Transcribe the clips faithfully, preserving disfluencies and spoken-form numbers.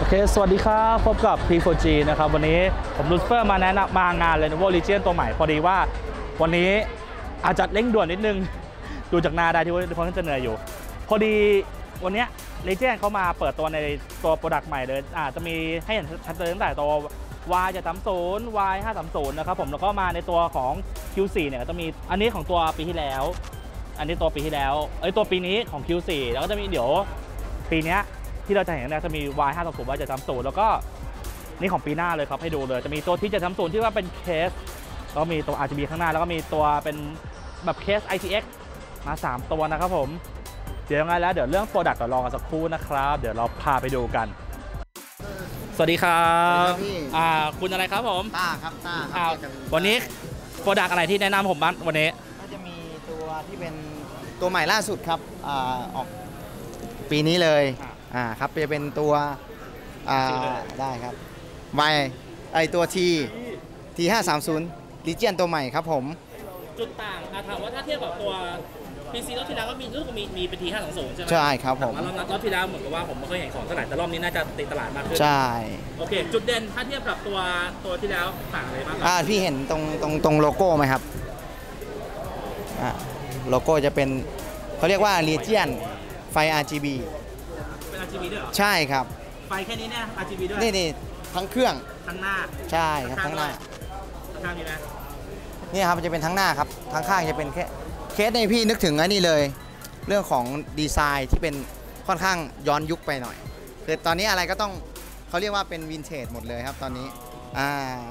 เคสวัสดีครับพบกับ พี โฟร์ จี นะครับวันนี้ผมลูซิเฟอร์มาแนะนำมางาน Lenovo Legion ตัวใหม่พอดีว่าวันนี้อาจจะเร่งด่วนนิดนึงดูจากหน้าได้ที่ว่าทุกคนจะเหนื่อยอยู่พอดีวันนี้ Legion เขามาเปิดตัวในตัวโปรดักต์ใหม่เลยอาจจะมีให้เห็นชัดเจนตั้งแต่ตัว วาย เจ็ด สาม ศูนย์ วาย ห้า สาม ศูนย์ นะครับผมแล้วก็มาในตัวของ คิว โฟร์ เนี่ยจะมีอันนี้ของตัวปีที่แล้วอันนี้ตัวปีที่แล้วเอ้ยตัวปีนี้ของ คิว โฟร์ แล้วก็จะมีเดี๋ยวปีนี้ที่เราจะเห็นเนี่ยจะมี วาย ห้า สาม ศูนย์ วาย เจ็ด สาม ศูนย์ แล้วก็นี่ของปีหน้าเลยครับให้ดูเลยจะมีตัวที่ เจ็ด สาม ศูนย์ ที่ว่าเป็นเคสแล้วก็มีตัว อาร์ จี บี ข้างหน้าแล้วก็มีตัวเป็นแบบเคส ไอ ที เอ็กซ์ มาสามตัวนะครับผมเดี๋ยวยังไงแล้วเดี๋ยวเรื่องโปรดักต์เราลองกันสักครู่นะครับเดี๋ยวเราพาไปดูกันสวัสดีครับอ่าคุณอะไรครับผมต้าครับต้าครับวันนี้โปรดักต์อะไรที่แนะนำผมบ้างวันนี้ก็จะมีตัวที่เป็นตัวใหม่ล่าสุดครับอ่าออกปีนี้เลยอ่าครับจะเป็นตัวอ่าได้ครับไวไอตัว T ที ห้า สาม ศูนย์ Legion ตัวใหม่ครับผมจุดต่างถามว่าถ้าเทียบกับตัว พี ซี รอบที่แล้วก็มีรู้สึกมีมีเป็น ที ห้า สาม ศูนย์ ใช่ไหมใช่ครับผมรอบรอบที่แล้วเหมือนกับว่าผมไม่เคยเห็นของเท่าไหร่แต่รอบนี้น่าจะติดตลาดมากขึ้นใช่โอเคจุดเด่นถ้าเทียบกับตัวตัวที่แล้วต่างอะไรบ้างอ่าพี่เห็นตรงตรงตรงโลโก้ไหมครับอ่าโลโก้จะเป็นเขาเรียกว่า Legion ไฟ อาร์ จี บีเป็น อาร์ จี บี ด้วยเหรอใช่ครับไฟแค่นี้เนี่ย อาร์ จี บี ด้วยนี่นี่ทั้งเครื่องทั้งหน้าใช่ครับทั้งหน้าข้างนี้นะนี่ครับจะเป็นทั้งหน้าครับทั้งข้างจะเป็นแค่เคสในพี่นึกถึงไอ้นี่เลยเรื่องของดีไซน์ที่เป็นค่อนข้างย้อนยุคไปหน่อยคือตอนนี้อะไรก็ต้องเขาเรียกว่าเป็นวินเทจหมดเลยครับตอนนี้อ่า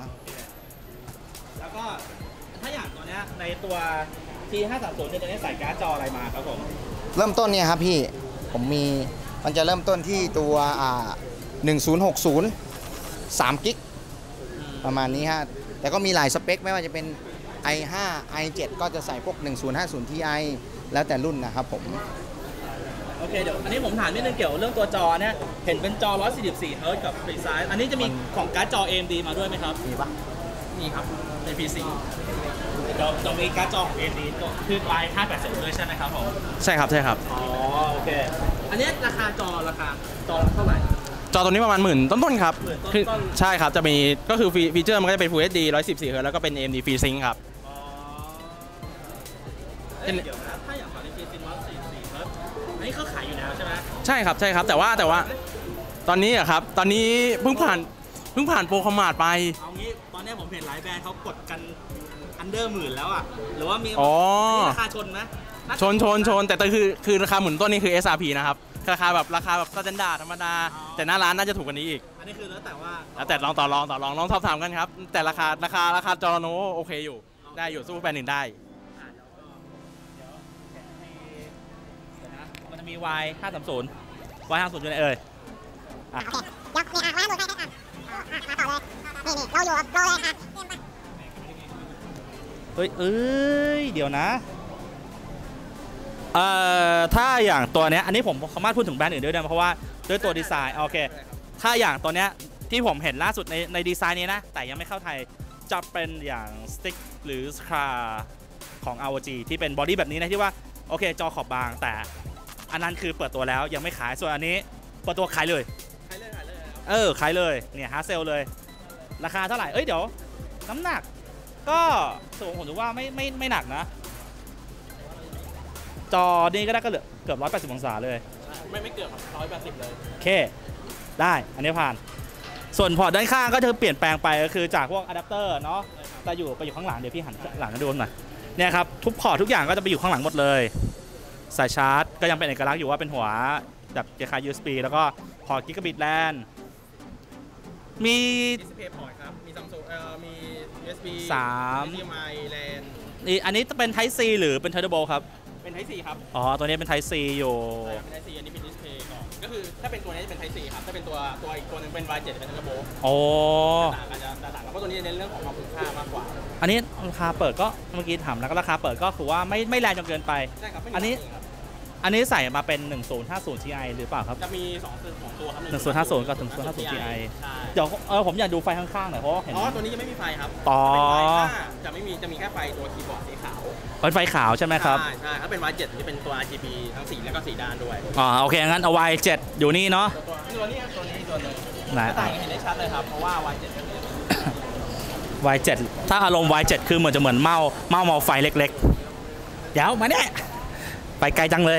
แล้วก็ถ้าอย่างตัวนี้ในตัว ที ห้า สาม ศูนย์จะได้ใส่การ์ดจออะไรมาครับผมเริ่มต้นเนี่ยครับพี่ผมมีมันจะเริ่มต้นที่ตัวอ่าหนึ่งศูนย์หกศูนย์ สามกิกประมาณนี้ฮะแต่ก็มีหลายสเปคไม่ว่าจะเป็น ไอ ไฟว์ ไอ เซเว่น ก็จะใส่พวกหนึ่งศูนย์ห้าศูนย์ ที ไอ แล้วแต่รุ่นนะครับผมโอเคเดี๋ยวอันนี้ผมถามนิดนึงเกี่ยวเรื่องตัวจอเนี่ยเห็นเป็นจอหนึ่งร้อยสี่สิบสี่เฮิร์ตซ์กับฟรีไซส์อันนี้จะมีของการ์ดจอ เอ เอ็ม ดี มาด้วยไหมครับมีปะมีครับใน พี ซี เราจะมีการ์ดจอของ เอ เอ็ม ดี คือ วาย ห้าแปดศูนย์ด้วยใช่ไหมครับผมใช่ครับใช่ครับอ๋อโอเคอันนี้ราคาจอราคาจอเท่าไหร่จอตัวนี้ประมาณหมื่นต้นๆครับคือใช่ครับจะมีก็คือฟีเจอร์มันก็จะเป็น Full เอช ดี หนึ่งร้อยสิบสี่เฮิร์ตซ์แล้วก็เป็น เอ เอ็ม ดี FreeSync ครับอ๋อเดี๋ยวนะถ้าอย่างฝั่งนี้ FreeSync หนึ่งร้อยสี่สิบสี่เฮิร์ตซ์อันนี้เขาขายอยู่แล้วใช่ไหมใช่ครับใช่ครับแต่ว่าแต่ว่าตอนนี้อะครับตอนนี้เพิ่งผ่านเพิ่งผ่านโปรคอมมาดไปเอางี้ตอนนี้ผมเห็นหลายแบรนด์เขากดกันอันเดอร์หมื่นแล้วอ่ะหรือว่ามีราคาชนไหมชนชนชนแต่คือคือราคาหมื่นต้นนี่คือ เอส อาร์ พี นะครับราคาแบบราคาแบบสแตนดาร์ดธรรมดาแต่หน้าร้านน่าจะถูกกว่านี้อีกอันนี้คือแล้วแต่ว่าแล้วแต่ลองต่อรองต่อรองลองสอบถามกันครับแต่ราคาราคาราคาจอโนโอเคอยู่ได้อยู่สู้แบรนด์อื่นได้มันจะมี วาย ห้าสามศูนย์ วาย ห้าสามศูนย์อยู่ไหนเอ่ยโอเคเดี๋ยวมีอ่ะวางหมดเลยอ่ะมาต่อเลยนี่นี่เราอยู่เราเลยค่ะเฮ้ยเอ้ยเดี๋ยวนะเอ่อถ้าอย่างตัวเนี้ยอันนี้ผมสามารถพูดถึงแบรนด์อื่นด้วยนะเพราะว่าด้วยตัวดีไซน์โอเคถ้าอย่างตัวเนี้ยที่ผมเห็นล่าสุดในในดีไซน์นี้นะแต่ยังไม่เข้าไทยจะเป็นอย่างสติ๊กหรือสคราของ อาร์ โอ จี ที่เป็นบอดี้แบบนี้นะที่ว่าโอเคจอขอบบางแต่อันนั้นคือเปิดตัวแล้วยังไม่ขายส่วนอันนี้เปิดตัวขายเลยขายเลยขายเลยเออขายเลยเนี่ยฮาร์ดเซลเลยราคาเท่าไหร่เอ้ยเดี๋ยวน้ำหนักก็สูงผมถือว่าไม่ไม่ไม่หนักนะจอนี่ก็ได้ก็เหลือเกือบหนึ่งร้อยแปดสิบองศาเลยไม่ไม่เกือบหนึ่งร้อยแปดสิบเลยโอเคได้อันนี้ผ่านส่วนพอร์ตด้านข้างก็จะเปลี่ยนแปลงไปก็คือจากพวกอะแดปเตอร์เนาะจะอยู่ไปอยู่ข้างหลังเดี๋ยวพี่หันหลังให้ดูหน่อยเนี่ยครับทุกพอร์ตทุกอย่างก็จะไปอยู่ข้างหลังหมดเลยสายชาร์จก็ยังเป็นเอกลักษณ์อยู่ว่าเป็นหัวแบบคล้าย ยู เอส บี แล้วก็พอร์ต Gigabit แลน มี Display Port ครับมี Samsung เอ่อมี ยู เอส บีสามเอช ดี เอ็ม ไอ แลนนี่อันนี้จะเป็น Type C หรือเป็น Thunderbolt ครับเป็น Type C ครับอ๋อตัวนี้เป็น Type C อยู่ใช่เป็น Type C อันนี้เป็น Display ก่อนก็คือถ้าเป็นตัวนี้จะเป็น Type C ครับถ้าเป็นตัวตัวอีกตัวนึงเป็น วาย เซเว่น เป็น Thunderbolt โอ้ต่างกันจะต่างกันเพราะตัวนี้เน้นเรื่องของความคุ้มค่ามากกว่าอันนี้ราคาเปิดก็เมื่อกี้ถามแล้วก็ราคาเปิดก็คือว่าไม่ไม่แรงจนเกินไปใช่ครับอันนี้อันนี้ใส่มาเป็นหนึ่งศูนย์ห้าศูนย์ ที ไอ หรือเปล่าครับจะมีสองตัวครับหนึ่งศูนย์ห้าศูนย์กับหนึ่งศูนย์ห้าศูนย์ ที ไอ เดี๋ยวเออผมอยากดูไฟข้างๆหน่อยเพราะเห็นอ๋อตัวนี้จะไม่มีไฟครับต่อจะไม่มีจะมีแค่ไฟตัวคีย์บอร์ดสีขาวเป็นไฟขาวใช่ไหมครับใช่ใช่ถ้าเป็น วาย เซเว่น จะเป็นตัว อาร์ จี บี ทั้งสีแล้วก็สีด้านด้วยอ๋อโอเคงั้นเอา วาย เซเว่น อยู่นี่เนาะตัวนี้ตัวนี้ตัวนึงนะต่างกันเห็นได้ชัดเลยครับเพราะว่า วาย เจ็ดวาย เจ็ด ถ้าอารมณ์ วาย เจ็ด คือเหมือนจะเหมือนเมาเมาเมาไฟเล็กๆเดี๋ยวมาเนี่ยไปไกลจังเลย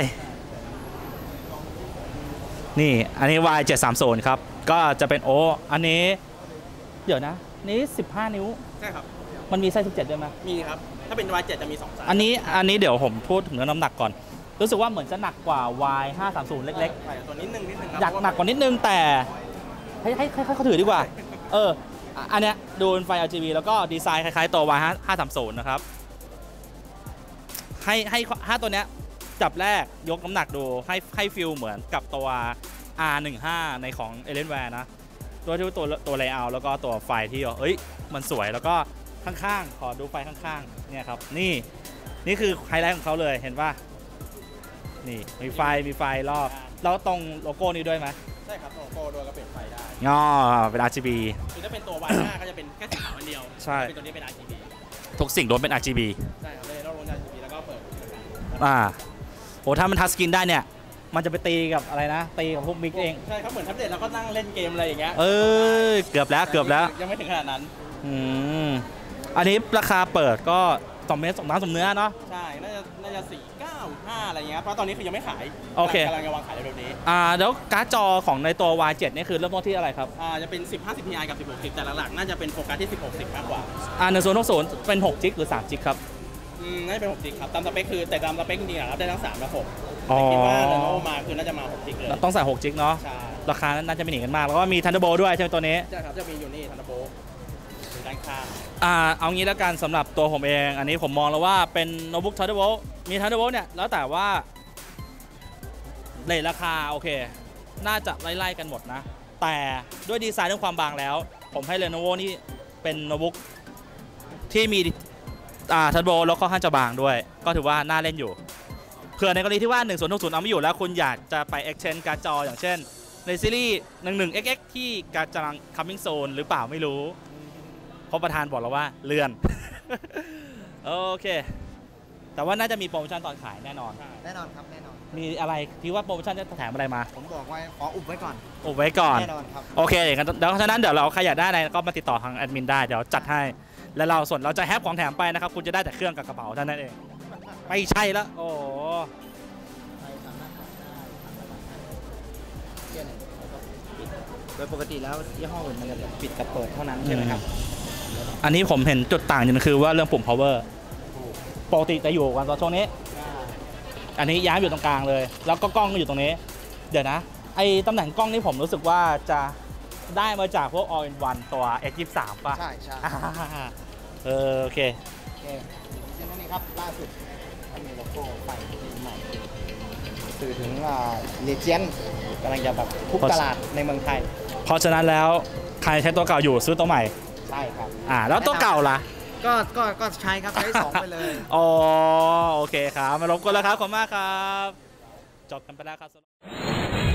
นี่อันนี้ วาย เจ็ด สามศูนย์ ครับก็จะเป็นโออันนี้เดี๋ยวนะนี้สิบห้านิ้วใช่ครับมันมีไส้สิบเจ็ดด้วยไหมมีครับถ้าเป็น วาย เจ็ด จะมีสองไซส์อันนี้อันนี้เดี๋ยวผมพูดถึงเรื่องน้ำหนักก่อนรู้สึกว่าเหมือนจะหนักกว่า วาย ห้า สามศูนย์ เล็กใช่ตัวนิดนึงนิดนึงครับๆอยากหนักกว่านิดนึงแต่ให้ให้ให้เขาถือดีกว่าเอออันเนี้ยดูเป็นไฟ แอล จี บี แล้วก็ดีไซน์คล้ายๆตัว วาย ห้า สามศูนย์ นะครับให้ให้ห้าตัวเนี้ยจับแรกยกน้ำหนักดูให้ให้ฟิลเหมือนกับตัว อาร์ สิบห้า ในของ Alienware นะตัวที่ตัวตัวเลเยอร์แล้วก็ตัวไฟที่เอ้ยมันสวยแล้วก็ข้างๆขอดูไฟข้างๆเนี่ยครับนี่นี่คือไฮไลท์ของเขาเลยเห็นป่ะนี่มีไฟมีไฟรอบแล้วตรงโลโก้นี้ด้วยไหมใช่ครับโลโก้ด้วยก็เปลี่ยนไฟได้อ๋อเป็น อาร์ จี บีคือถ้าเป็นตัว วาย ห้า ก็จะเป็นแค่สีขาวอันเดียวใช่เป็นตัวนี้เป็น อาร์ จี บีทุกสิ่งล้วนเป็น อาร์ จี บีใช่ครับเลยเราลง อาร์ จี บี แล้วก็เปิดอ่าโอ้ถ้ามันทัชสกรีนได้เนี่ยมันจะไปตีกับอะไรนะตีกับพวกมิกเองใช่ครับเหมือนแท็บเล็ตแล้วก็นั่งเล่นเกมอะไรอย่างเงี้ยเอ้ยเกือบแล้วเกือบแล้วยังไม่ถึงขนาดนั้นอืมอันนี้ราคาเปิดก็สองเมตรสองน้ำสมเนื้อเนาะใช่น่าจะน่าจะสี่เก้าห้าอะไรเงี้ยเพราะตอนนี้คือยังไม่ขายโอเคกำลังจะวางขายเร็วๆนี้อ่าแล้วการ์ดจอของในตัว วาย เจ็ด นี่คือเริ่มต้นที่อะไรครับอ่าจะเป็นสิบห้าสิบ ที ไอ กับสิบหกสิบแต่หลักๆน่าจะเป็นโฟกัสที่สิบหกสิบมากกว่าอ่าหนึ่งศูนย์หกศูนย์เป็นหกจิกหรือสามจิกครับอืมน่าจะเป็นหกจิกครับตามสเปคคือแต่ตามสเปคจริงๆอะรับได้ทั้งสามและหกอ๋อแต่คิดว่า Lenovo มาคือน่าจะมาหกจิกเลยต้องใส่หกจิกเนาะใช่ราคาน่าจะไม่หนีกันมากแล้วก็มี Thunderbolt ด้วยใช่ไหมตัวนี้ใช่ครับจะมีอยู่นี่ทันโบอยู่ด้านข้างอ่าเอางี้แล้วกันสำหรับตัวผมเอง อันนี้ผมมองแล้วว่าเป็นโน้ตบุ๊ก Thunderbolt มี Thunderbolt เนี่ยแล้วแต่ว่าเรทราคาโอเค น่าจะไล่ๆกันหมดนะ แต่ด้วยดีไซน์เรื่องความบางแล้ว ผมให้ Lenovo นี่เป็นโน้ตบุ๊กที่มีอ่า Thunderbolt แล้วก็ค่อนข้างจะบางด้วย ก็ถือว่าน่าเล่นอยู่เผื่อในกรณีที่ว่าหนึ่งศูนย์หกศูนย์เอาไม่อยู่แล้วคุณอยากจะไป exchange การ์ดจออย่างเช่นในซีรีส์หนึ่งหนึ่ง เอ็กซ์ เอ็กซ์ ที่การกำลัง coming soon หรือเปล่าไม่รู้เพราะประธานบอกเราว่าเลื่อน โอเคแต่ว่าน่าจะมีโปรโมชั่นตอนขายแน่นอนแน่นอนครับแน่นอนมีอะไรที่ว่าโปรโมชั่นจะแถมอะไรมาผมบอกไว้ขออุบไว้ก่อนอุบไว้ก่อนแน่นอนครับโอเคอย่างนั้นเดี๋ยวฉะนั้นเดี๋ยวเราใครอยากได้อะไรก็มาติดต่อทางแอดมินได้เดี๋ยวจัดให้แล้วเราส่วนเราจะแฮปของแถมไปนะครับคุณจะได้แต่เครื่องกับกระเป๋าเท่านั้นเองไม่ใช่แล้วโอ้โดยปกติแล้วยี่ห้ออื่นมันจะปิดกับเปิดเท่านั้นใช่ไหมครับอันนี้ผมเห็นจุดต่างอย่างนึงคือว่าเรื่องปุ่ม power ปกติจะอยู่กันตอนช่วงนี้อันนี้ย้ายอยู่ตรงกลางเลยแล้วก็กล้องก็อยู่ตรงนี้เดี๋ยวนะไอ้ตำแหน่งกล้องนี่ผมรู้สึกว่าจะได้มาจากพวก all in one ตัว เอ็กซ์ ยี่สิบสาม ป่ะใช่ใช่อ่าเออโอเคโอเคเช่นนี้ครับล่าสุดก็มีโลโก้ไฟใหม่สื่อถึงเลเจนกำลังจะแบบทุกตลาดในเมืองไทยเพราะฉะนั้นแล้วใครใช้ตัวเก่าอยู่ซื้อตัวใหม่ใช่ครับอ่าแล้วตัวเก่าล่ะก็ก็ก็ใช้ครับใช้สองไปเลยอ๋อโอเคครับมารบกวนแล้วครับขอบคุณมากครับจบกันไปแล้วครับ